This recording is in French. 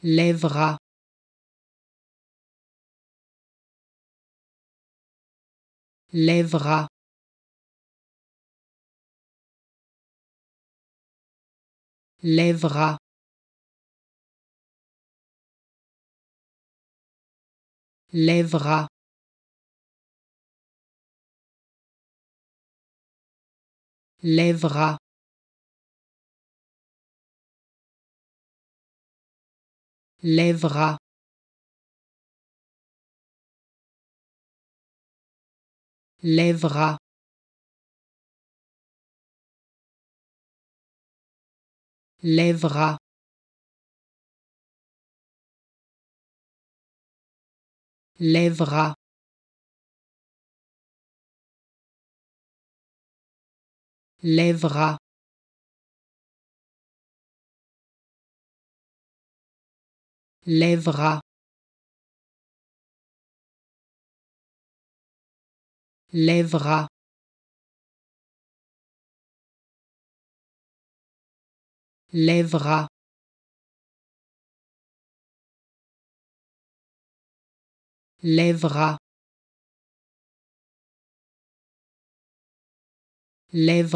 Lèveras, Lèveras, Lèveras, Lèveras, Lèveras, Lèveras, Lèveras, Lèveras, Lèveras, Lèveras, Lèveras, Lèveras, Lèveras, Lèveras, Lèveras.